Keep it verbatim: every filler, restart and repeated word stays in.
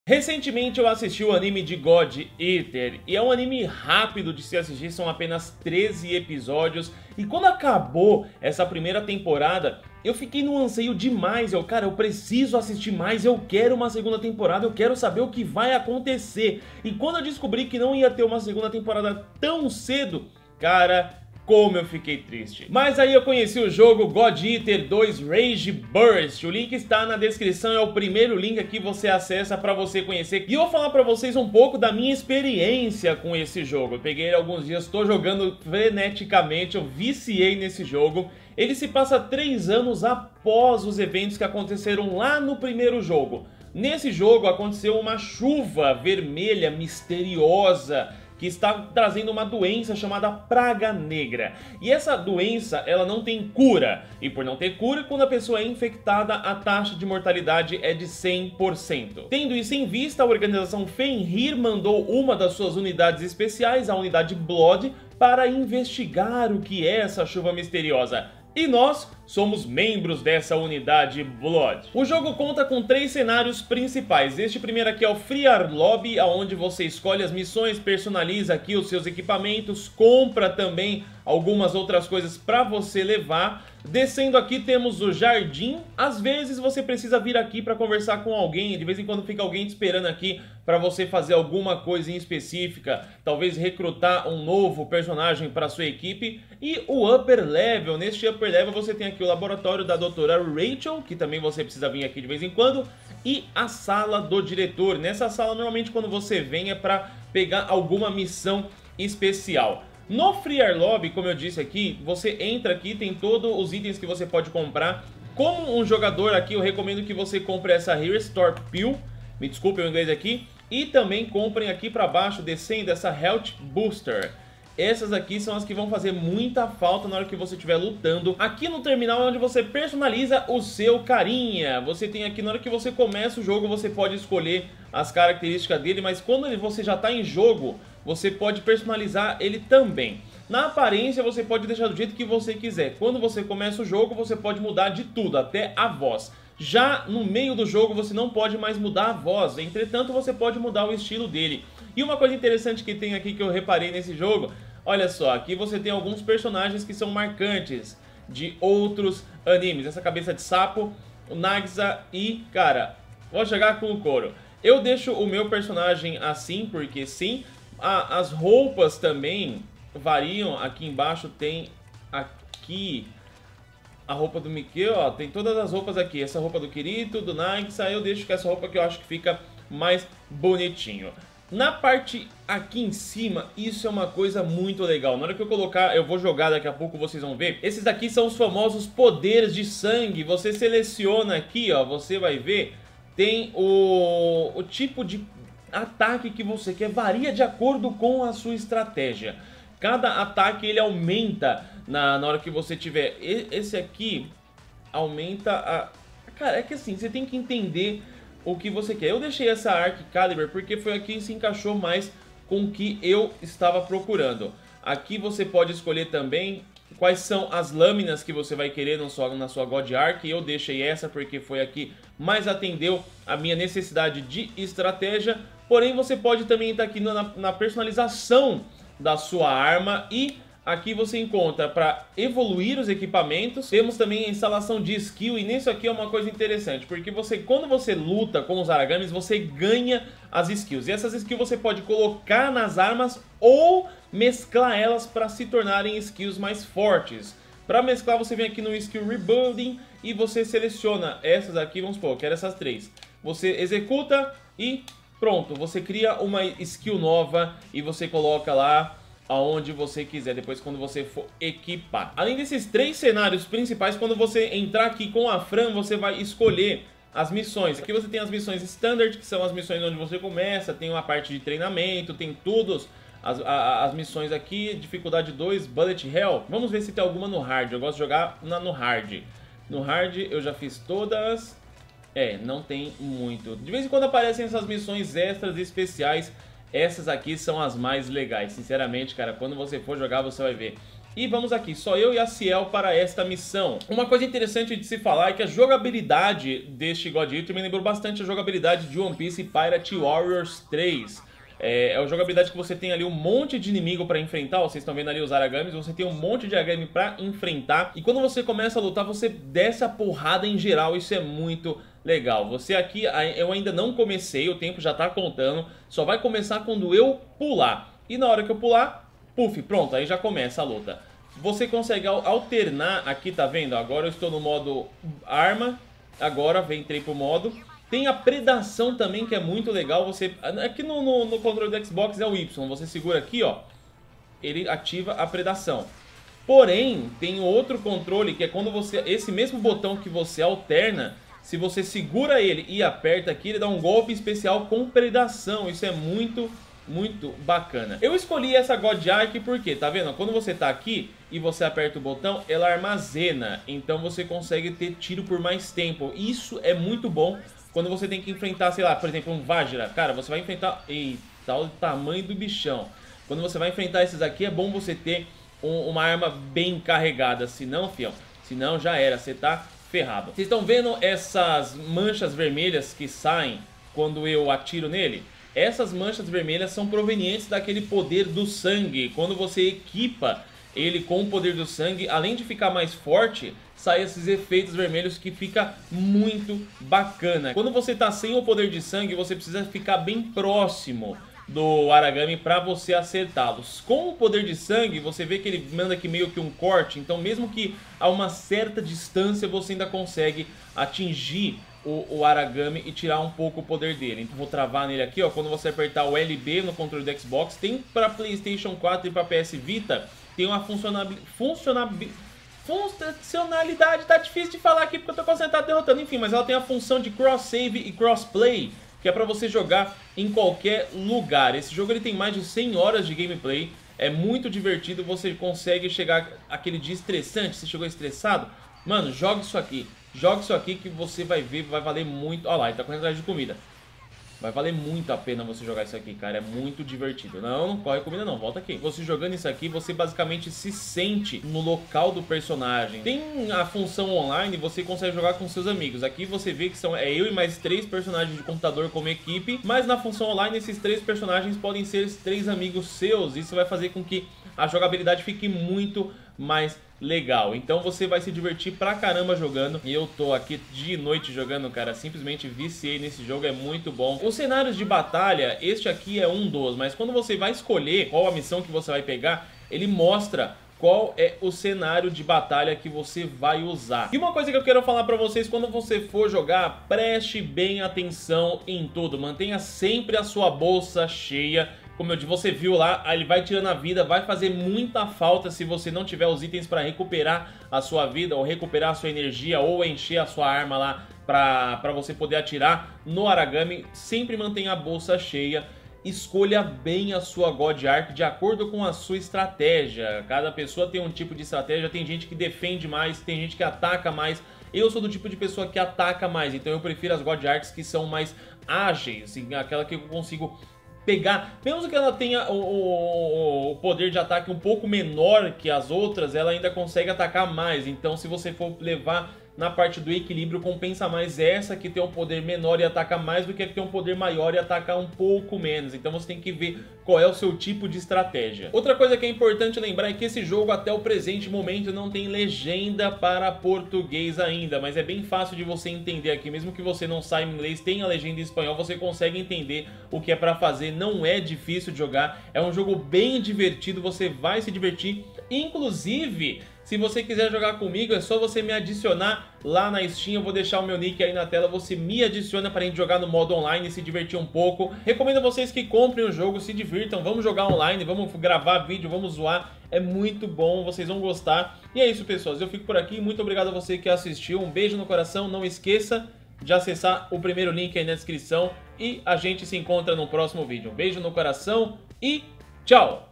Recentemente eu assisti o anime de God Eater, e é um anime rápido de se assistir, são apenas treze episódios, e quando acabou essa primeira temporada, eu fiquei no anseio demais, eu, cara, eu preciso assistir mais, eu quero uma segunda temporada, eu quero saber o que vai acontecer. E quando eu descobri que não ia ter uma segunda temporada tão cedo, cara, como eu fiquei triste. Mas aí eu conheci o jogo God Eater dois Rage Burst. O link está na descrição, é o primeiro link que você acessa para você conhecer. E eu vou falar para vocês um pouco da minha experiência com esse jogo. Eu peguei ele alguns dias, estou jogando freneticamente, eu viciei nesse jogo. Ele se passa três anos após os eventos que aconteceram lá no primeiro jogo. Nesse jogo aconteceu uma chuva vermelha misteriosa que está trazendo uma doença chamada Praga Negra. E essa doença, ela não tem cura. E por não ter cura, quando a pessoa é infectada, a taxa de mortalidade é de cem por cento. Tendo isso em vista, a organização Fenrir mandou uma das suas unidades especiais, a unidade Blood, para investigar o que é essa chuva misteriosa. E nós somos membros dessa unidade Blood. O jogo conta com três cenários principais. Este primeiro aqui é o Friar Lobby, onde você escolhe as missões, personaliza aqui os seus equipamentos, compra também algumas outras coisas para você levar. Descendo aqui temos o Jardim. Às vezes você precisa vir aqui para conversar com alguém, de vez em quando fica alguém te esperando aqui para você fazer alguma coisa em específica, talvez recrutar um novo personagem para sua equipe. E o Upper Level, neste Upper Level você tem aqui o laboratório da doutora Rachel, que também você precisa vir aqui de vez em quando, e a sala do diretor. Nessa sala normalmente quando você vem é para pegar alguma missão especial. No Friar Lobby, como eu disse aqui, você entra aqui, tem todos os itens que você pode comprar. Como um jogador aqui, eu recomendo que você compre essa Restore Pill, me desculpe o inglês aqui, e também comprem aqui para baixo, descendo, essa Health Booster. Essas aqui são as que vão fazer muita falta na hora que você estiver lutando. Aqui no terminal é onde você personaliza o seu carinha. Você tem aqui, na hora que você começa o jogo, você pode escolher as características dele, mas quando você já está em jogo, você pode personalizar ele também. Na aparência você pode deixar do jeito que você quiser. Quando você começa o jogo você pode mudar de tudo, até a voz. Já no meio do jogo você não pode mais mudar a voz, entretanto você pode mudar o estilo dele. E uma coisa interessante que tem aqui que eu reparei nesse jogo, olha só, aqui você tem alguns personagens que são marcantes de outros animes. Essa cabeça de sapo, o Nagisa e, cara, vou chegar com o couro. Eu deixo o meu personagem assim porque sim. Ah, as roupas também variam. Aqui embaixo tem aqui a roupa do Mickey, ó, tem todas as roupas aqui. Essa roupa do Kirito, do Nagisa, eu deixo com essa roupa que eu acho que fica mais bonitinho. Na parte aqui em cima, isso é uma coisa muito legal. Na hora que eu colocar, eu vou jogar daqui a pouco, vocês vão ver. Esses daqui são os famosos poderes de sangue. Você seleciona aqui, ó, você vai ver, tem o, o tipo de ataque que você quer, varia de acordo com a sua estratégia. Cada ataque ele aumenta na, na hora que você tiver. Esse aqui aumenta a... Cara, é que assim, você tem que entender o que você quer. Eu deixei essa Arc Caliber porque foi aqui que se encaixou mais com o que eu estava procurando. Aqui você pode escolher também quais são as lâminas que você vai querer na sua, na sua God Arc. Eu deixei essa porque foi aqui mais atendeu a minha necessidade de estratégia. Porém você pode também estar aqui na, na personalização da sua arma. E aqui você encontra para evoluir os equipamentos. Temos também a instalação de skill. E nisso aqui é uma coisa interessante, porque você, quando você luta com os Aragamis, você ganha as skills. E essas skills você pode colocar nas armas ou mesclar elas para se tornarem skills mais fortes. Para mesclar você vem aqui no Skill Rebuilding e você seleciona essas aqui, vamos supor, eu quero essas três. Você executa e pronto, você cria uma skill nova e você coloca lá aonde você quiser, depois quando você for equipar. Além desses três cenários principais, quando você entrar aqui com a Fran, você vai escolher as missões. Aqui você tem as missões Standard, que são as missões onde você começa, tem uma parte de treinamento, tem todos as, a, as missões aqui, dificuldade dois, Bullet Hell. Vamos ver se tem alguma no Hard, eu gosto de jogar na, no Hard. No Hard eu já fiz todas, é, não tem muito. De vez em quando aparecem essas missões extras e especiais. Essas aqui são as mais legais, sinceramente, cara, quando você for jogar você vai ver. E vamos aqui, só eu e a Ciel para esta missão. Uma coisa interessante de se falar é que a jogabilidade deste God Eater me lembrou bastante a jogabilidade de One Piece Pirate Warriors três. É, é uma jogabilidade que você tem ali um monte de inimigo para enfrentar, vocês estão vendo ali os Aragamis, você tem um monte de Aragami para enfrentar. E quando você começa a lutar, você desce a porrada em geral, isso é muito legal. Você aqui, eu ainda não comecei, o tempo já tá contando, só vai começar quando eu pular. E na hora que eu pular, puf, pronto, aí já começa a luta. Você consegue alternar aqui, tá vendo? Agora eu estou no modo arma, agora entrei pro modo. Tem a predação também, que é muito legal. Você aqui no, no, no controle do Xbox é o Y, você segura aqui, ó, ele ativa a predação. Porém, tem outro controle que é quando você, esse mesmo botão que você alterna, se você segura ele e aperta aqui, ele dá um golpe especial com predação. Isso é muito, muito bacana. Eu escolhi essa God Arc porque, tá vendo? Quando você tá aqui e você aperta o botão, ela armazena. Então você consegue ter tiro por mais tempo. Isso é muito bom quando você tem que enfrentar, sei lá, por exemplo, um Vajra. Cara, você vai enfrentar... Eita, olha o tamanho do bichão. Quando você vai enfrentar esses aqui, é bom você ter um, uma arma bem carregada. Senão, fião, senão já era, você tá ferrado. Vocês estão vendo essas manchas vermelhas que saem quando eu atiro nele? Essas manchas vermelhas são provenientes daquele poder do sangue. Quando você equipa ele com o poder do sangue, além de ficar mais forte, sai esses efeitos vermelhos que fica muito bacana. Quando você tá sem o poder de sangue, você precisa ficar bem próximo do Aragami para você acertá-los. Com o poder de sangue, você vê que ele manda aqui meio que um corte, então mesmo que a uma certa distância, você ainda consegue atingir o, o Aragami e tirar um pouco o poder dele. Então vou travar nele aqui, ó, quando você apertar o L B no controle do Xbox, tem para PlayStation quatro e para P S Vita, tem uma funcionalidade, funcionalidade, funcionalidade, tá difícil de falar aqui porque eu tô concentrado derrotando, enfim, mas ela tem a função de cross-save e cross-play, que é pra você jogar em qualquer lugar. Esse jogo ele tem mais de cem horas de gameplay, é muito divertido, você consegue chegar aquele dia estressante, você chegou estressado, mano, joga isso aqui, joga isso aqui que você vai ver, vai valer muito. Olha lá, ele tá correndo atrás de comida. Vai valer muito a pena você jogar isso aqui, cara, é muito divertido. Não, não corre comida não, volta aqui. Você jogando isso aqui, você basicamente se sente no local do personagem. Tem a função online, você consegue jogar com seus amigos. Aqui você vê que são é eu e mais três personagens de computador como equipe, mas na função online esses três personagens podem ser três amigos seus. Isso vai fazer com que a jogabilidade fique muito mais legal. Então você vai se divertir pra caramba jogando. E eu tô aqui de noite jogando, cara, simplesmente viciei nesse jogo, é muito bom. Os cenários de batalha, este aqui é um dos, mas quando você vai escolher qual a missão que você vai pegar, ele mostra qual é o cenário de batalha que você vai usar. E uma coisa que eu quero falar pra vocês, quando você for jogar, preste bem atenção em tudo. Mantenha sempre a sua bolsa cheia. Como eu disse, você viu lá, ele vai tirando a vida, vai fazer muita falta se você não tiver os itens para recuperar a sua vida, ou recuperar a sua energia, ou encher a sua arma lá para para você poder atirar no Aragami. Sempre mantenha a bolsa cheia. Escolha bem a sua God Arc de acordo com a sua estratégia. Cada pessoa tem um tipo de estratégia, tem gente que defende mais, tem gente que ataca mais. Eu sou do tipo de pessoa que ataca mais, então eu prefiro as God Arcs que são mais ágeis, assim, aquela que eu consigo pegar, mesmo que ela tenha o, o, o poder de ataque um pouco menor que as outras, ela ainda consegue atacar mais. Então se você for levar na parte do equilíbrio, compensa mais essa que tem um poder menor e ataca mais do que a que tem um poder maior e ataca um pouco menos. Então você tem que ver qual é o seu tipo de estratégia. Outra coisa que é importante lembrar é que esse jogo até o presente momento não tem legenda para português ainda, mas é bem fácil de você entender aqui, mesmo que você não saiba inglês, tem a legenda em espanhol, você consegue entender o que é para fazer, não é difícil de jogar, é um jogo bem divertido, você vai se divertir, inclusive... Se você quiser jogar comigo, é só você me adicionar lá na Steam. Eu vou deixar o meu nick aí na tela. Você me adiciona para a gente jogar no modo online e se divertir um pouco. Recomendo a vocês que comprem o jogo, se divirtam. Vamos jogar online, vamos gravar vídeo, vamos zoar. É muito bom, vocês vão gostar. E é isso, pessoas. Eu fico por aqui. Muito obrigado a você que assistiu. Um beijo no coração. Não esqueça de acessar o primeiro link aí na descrição. E a gente se encontra no próximo vídeo. Um beijo no coração e tchau!